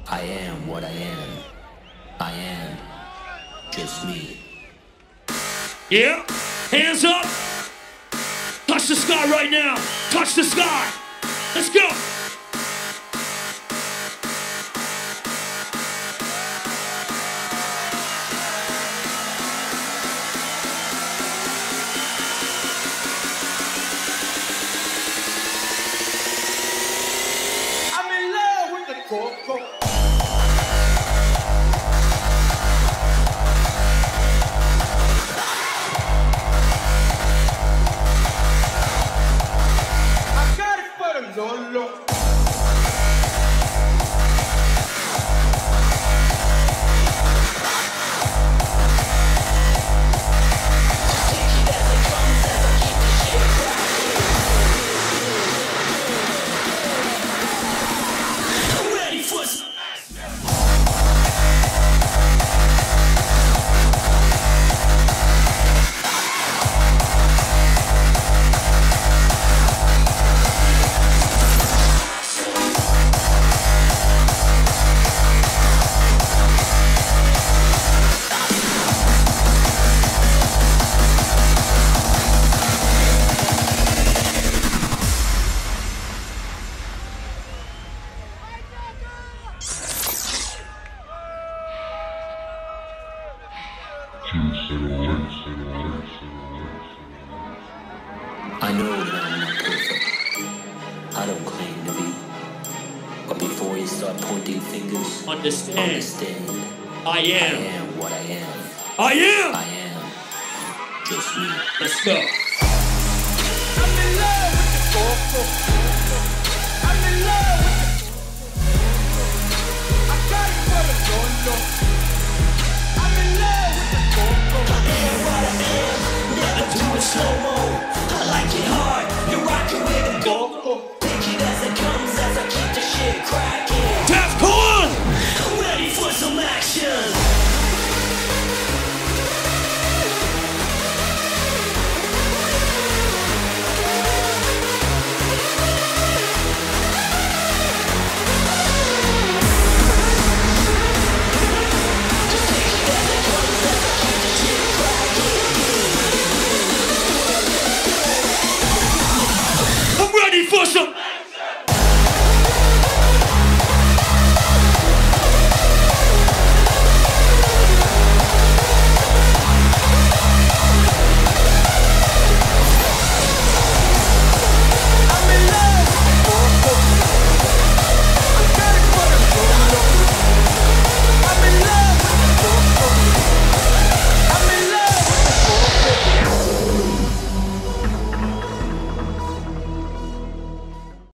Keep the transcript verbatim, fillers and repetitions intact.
I am what I am. I am just me. Yeah, hands up. Touch the sky right now. Touch the sky. Let's go. I'm in love with the CoCo. Lolo. I know that I'm not perfect. I don't claim to be. But before you start pointing fingers, Understand. understand. I am. I am what I am. I am. I am just me. Let's go. I'm in love with the CoCo.